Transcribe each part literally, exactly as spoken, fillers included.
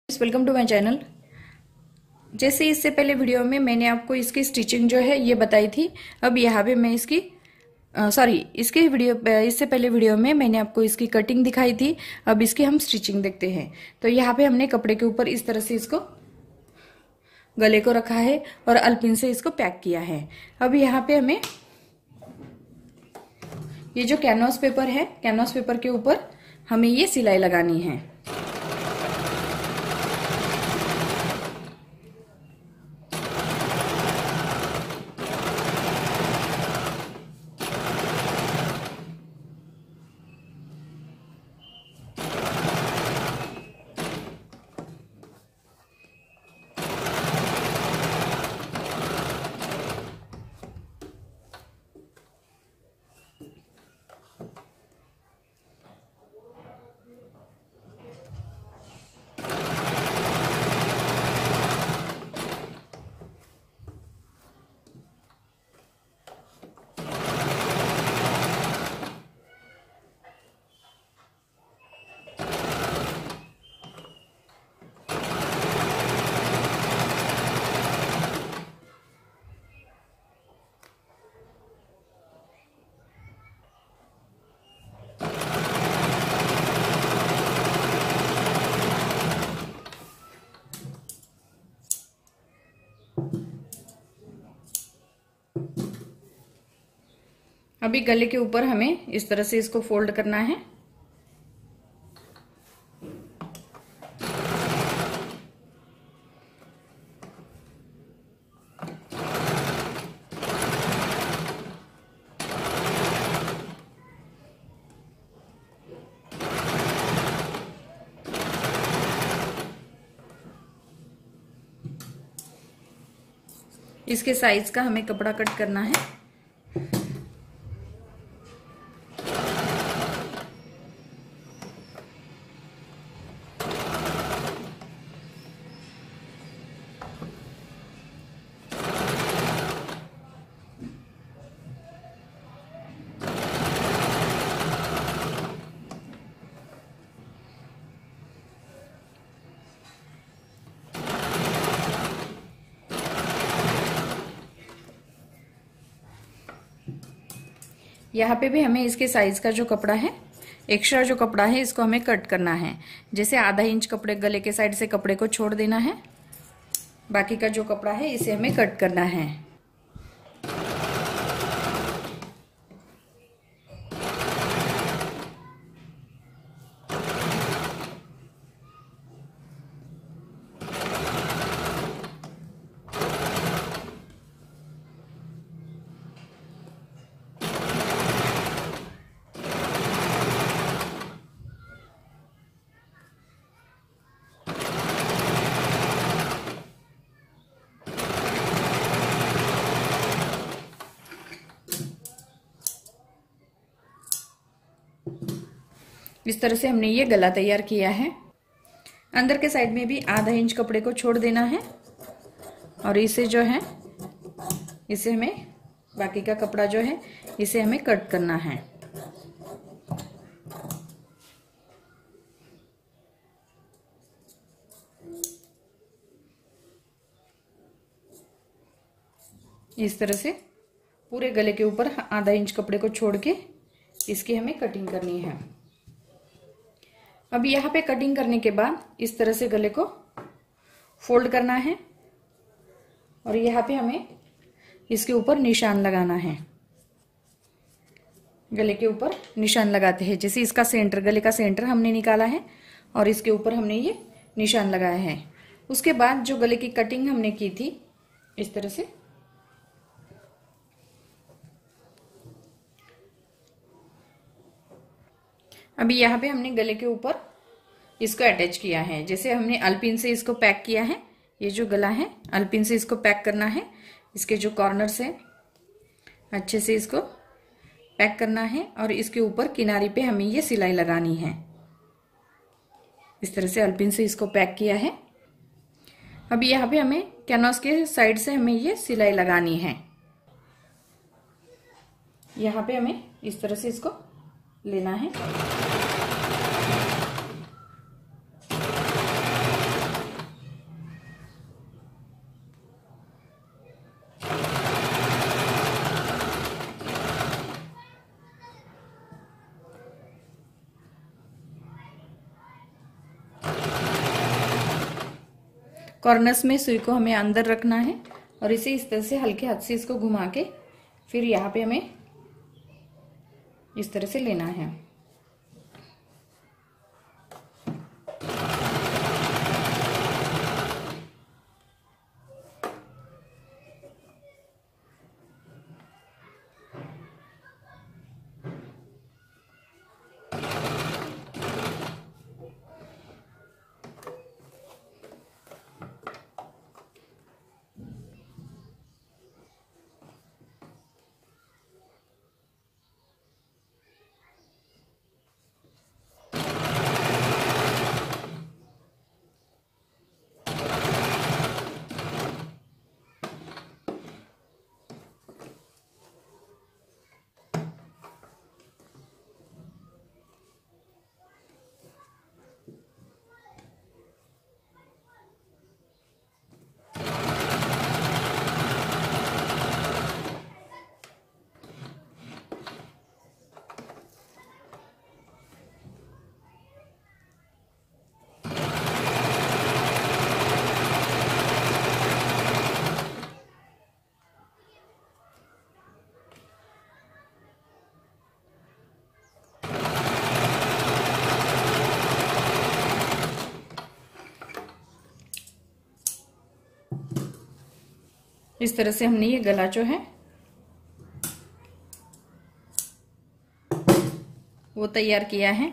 Welcome to my channel. जैसे इससे पहले वीडियो में मैंने आपको इसकी स्टिचिंग जो है ये बताई थी। अब यहाँ पे मैं इसकी सॉरी इसके वीडियो इससे पहले वीडियो में मैंने आपको इसकी कटिंग दिखाई थी। अब इसकी हम स्टिचिंग देखते हैं। तो यहाँ पे हमने कपड़े के ऊपर इस तरह से इसको गले को रखा है और अल्पिन से इसको पैक किया है। अब यहाँ पे हमें ये जो कैनवास पेपर है, कैनवास पेपर के ऊपर हमें ये सिलाई लगानी है। अभी गले के ऊपर हमें इस तरह से इसको फोल्ड करना है। इसके साइज का हमें कपड़ा कट करना है। यहाँ पे भी हमें इसके साइज का जो कपड़ा है, एक्स्ट्रा जो कपड़ा है, इसको हमें कट करना है। जैसे आधा इंच कपड़े गले के साइड से कपड़े को छोड़ देना है। बाकी का जो कपड़ा है इसे हमें कट करना है। इस तरह से हमने ये गला तैयार किया है। अंदर के साइड में भी आधा इंच कपड़े को छोड़ देना है और इसे जो है इसे हमें बाकी का कपड़ा जो है इसे हमें कट करना है। इस तरह से पूरे गले के ऊपर आधा इंच कपड़े को छोड़ के इसकी हमें कटिंग करनी है। अब यहाँ पे कटिंग करने के बाद इस तरह से गले को फोल्ड करना है और यहाँ पे हमें इसके ऊपर निशान लगाना है। गले के ऊपर निशान लगाते हैं। जैसे इसका सेंटर, गले का सेंटर हमने निकाला है और इसके ऊपर हमने ये निशान लगाया है। उसके बाद जो गले की कटिंग हमने की थी इस तरह से अभी यहाँ पे हमने गले के ऊपर इसको अटैच किया है। जैसे हमने अल्पिन से इसको पैक किया है, ये जो गला है अल्पिन से इसको पैक करना है। इसके जो कॉर्नर्स है अच्छे से इसको पैक करना है और इसके ऊपर किनारी पे हमें ये सिलाई लगानी है। इस तरह से अल्पिन से इसको पैक किया है। अभी यहाँ पे हमें कैनवास के साइड से हमें ये सिलाई लगानी है। यहाँ पे हमें इस तरह से इसको लेना है। कॉर्नर्स में सुई को हमें अंदर रखना है और इसे इस तरह से हल्के हाथ से इसको घुमा के फिर यहाँ पे हमें इस तरह से लेना है। इस तरह से हमने ये गला जो है वो तैयार किया है।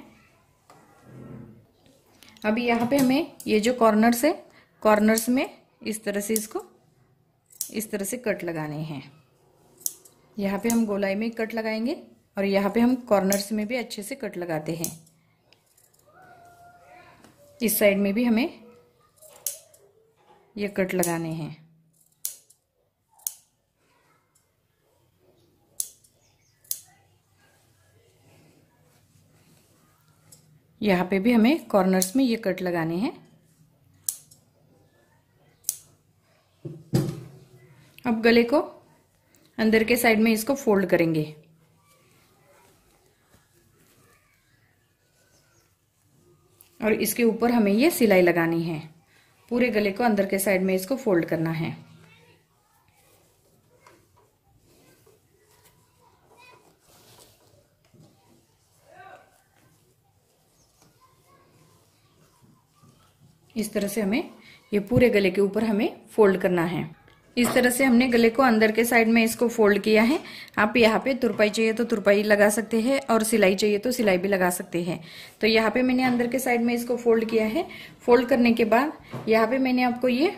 अभी यहाँ पे हमें ये जो कॉर्नर्स है, कॉर्नर्स में इस तरह से इसको इस तरह से कट लगाने हैं। यहाँ पे हम गोलाई में कट लगाएंगे और यहाँ पे हम कॉर्नर्स में भी अच्छे से कट लगाते हैं। इस साइड में भी हमें ये कट लगाने हैं। यहाँ पे भी हमें कॉर्नर्स में ये कट लगाने हैं। अब गले को अंदर के साइड में इसको फोल्ड करेंगे और इसके ऊपर हमें ये सिलाई लगानी है। पूरे गले को अंदर के साइड में इसको फोल्ड करना है। इस तरह से हमें ये पूरे गले के ऊपर हमें फोल्ड करना है। इस तरह से हमने गले को अंदर के साइड में इसको फोल्ड किया है। आप यहाँ पे तुरपाई चाहिए तो तुरपाई लगा सकते हैं और सिलाई चाहिए तो सिलाई भी लगा सकते हैं। तो यहाँ पे मैंने अंदर के साइड में इसको फोल्ड किया है। फोल्ड करने के बाद यहाँ पे मैंने आपको ये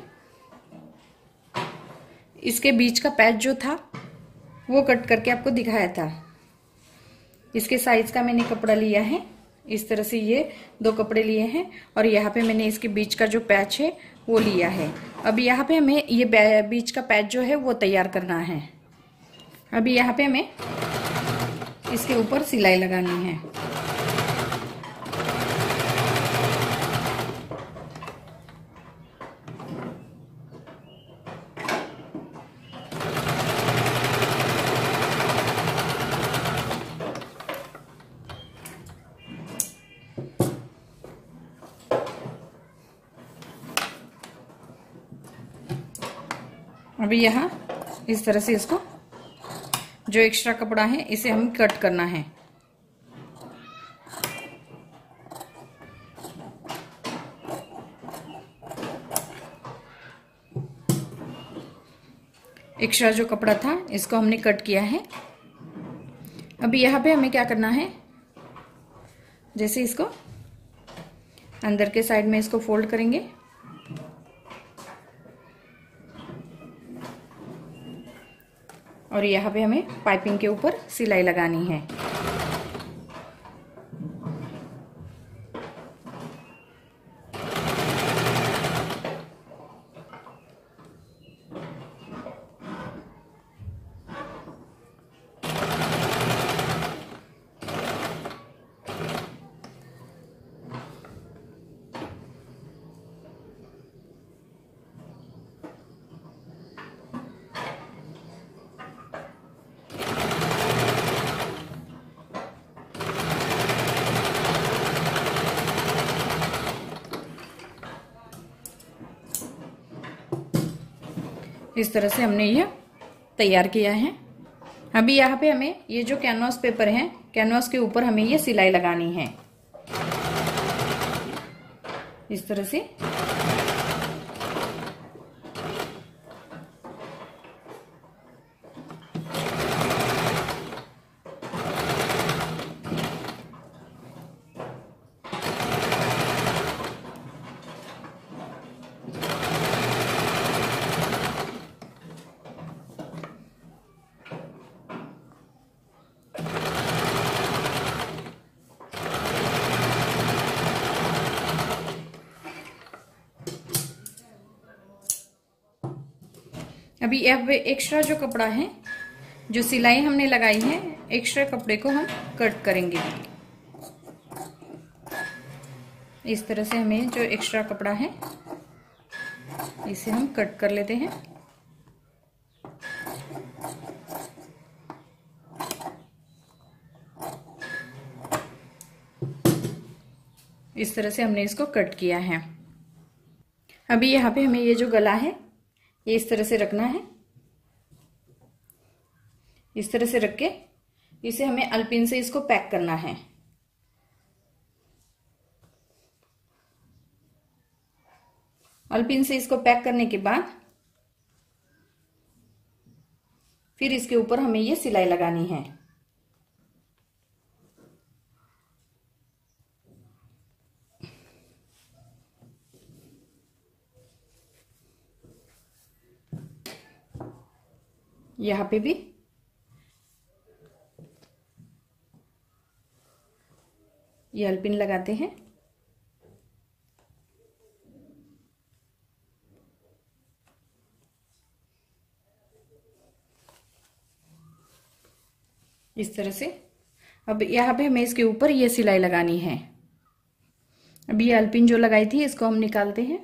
इसके बीच का पैच जो था वो कट करके आपको दिखाया था। इसके साइज का मैंने कपड़ा लिया है। इस तरह से ये दो कपड़े लिए हैं और यहाँ पे मैंने इसके बीच का जो पैच है वो लिया है। अब यहाँ पे हमें ये बीच का पैच जो है वो तैयार करना है। अभी यहाँ पे हमें इसके ऊपर सिलाई लगानी है। अभी यहाँ इस तरह से इसको जो एक्स्ट्रा कपड़ा है इसे हम कट करना है। एक्स्ट्रा जो कपड़ा था इसको हमने कट किया है। अभी यहाँ पे हमें क्या करना है, जैसे इसको अंदर के साइड में इसको फोल्ड करेंगे और यहाँ पे हमें पाइपिंग के ऊपर सिलाई लगानी है। इस तरह से हमने ये तैयार किया है। अभी यहाँ पे हमें ये जो कैनवास पेपर है, कैनवास के ऊपर हमें ये सिलाई लगानी है इस तरह से। अभी यहाँ पे एक्स्ट्रा जो कपड़ा है, जो सिलाई हमने लगाई है, एक्स्ट्रा कपड़े को हम कट करेंगे। इस तरह से हमें जो एक्स्ट्रा कपड़ा है इसे हम कट कर लेते हैं। इस तरह से हमने इसको कट किया है। अभी यहाँ पे हमें ये जो गला है ये इस तरह से रखना है। इस तरह से रख के इसे हमें अल्पिन से इसको पैक करना है। अल्पिन से इसको पैक करने के बाद फिर इसके ऊपर हमें ये सिलाई लगानी है। यहाँ पे भी ये अल्पिन लगाते हैं। इस तरह से। अब यहाँ पे हमें इसके ऊपर ये सिलाई लगानी है। अब ये अल्पिन जो लगाई थी इसको हम निकालते हैं।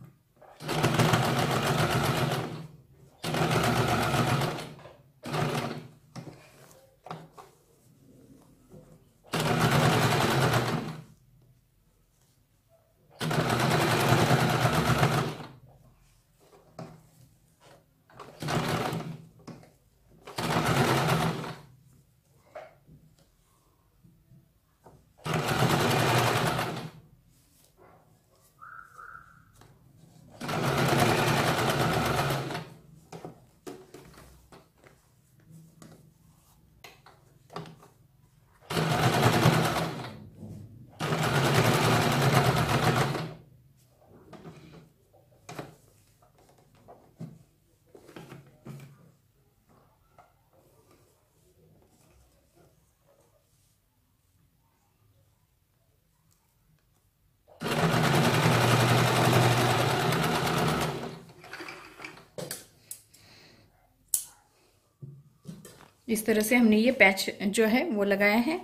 इस तरह से हमने ये पैच जो है वो लगाया है।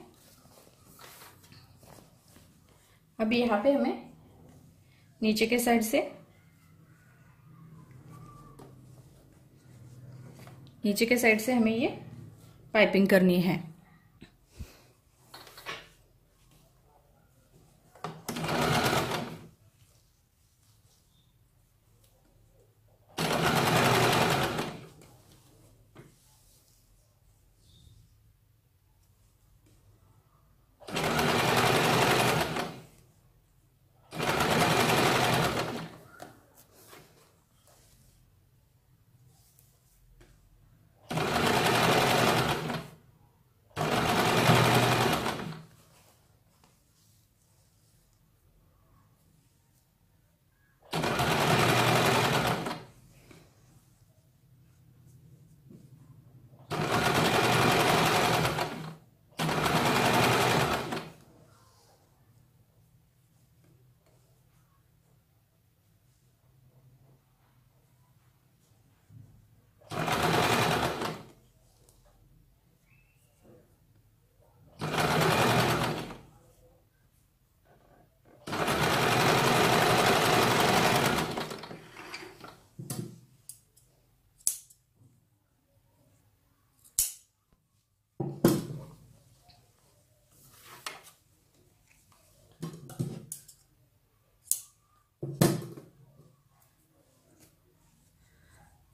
अभी यहाँ पे हमें नीचे के साइड से नीचे के साइड से हमें ये पाइपिंग करनी है।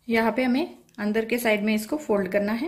यहाँ पे हमें अंदर के साइड में इसको फोल्ड करना है।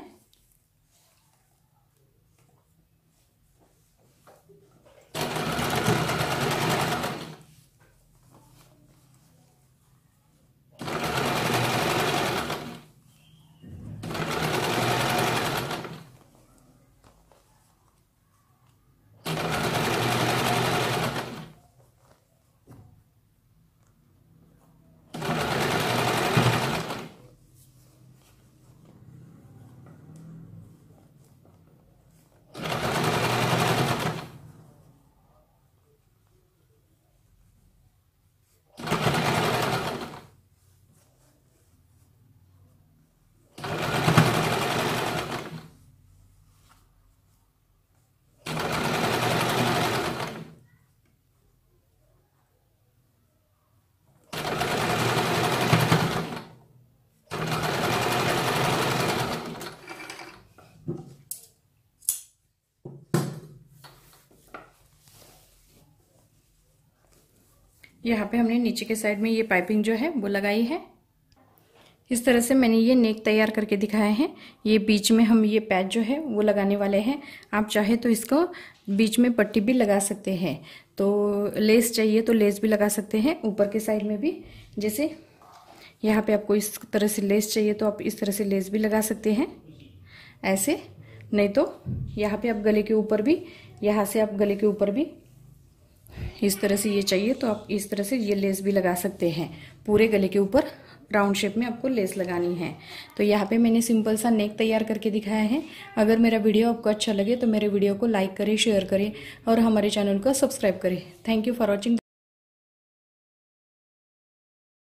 यहाँ पे हमने नीचे के साइड में ये पाइपिंग जो है वो लगाई है। इस तरह से मैंने ये नेक तैयार करके दिखाया है। ये बीच में हम ये पैच जो है वो लगाने वाले हैं। आप चाहे तो इसको बीच में पट्टी भी लगा सकते हैं, तो लेस चाहिए तो लेस भी लगा सकते हैं ऊपर के साइड में भी। जैसे यहाँ पे आपको इस तरह से लेस चाहिए तो आप इस तरह से लेस भी लगा सकते हैं ऐसे, नहीं तो यहाँ पे आप गले के ऊपर भी, यहाँ से आप गले के ऊपर भी इस तरह से ये चाहिए तो आप इस तरह से ये लेस भी लगा सकते हैं। पूरे गले के ऊपर राउंड शेप में आपको लेस लगानी है। तो यहाँ पे मैंने सिंपल सा नेक तैयार करके दिखाया है। अगर मेरा वीडियो आपको अच्छा लगे तो मेरे वीडियो को लाइक करें, शेयर करें और हमारे चैनल को सब्सक्राइब करें। Thank you for watching.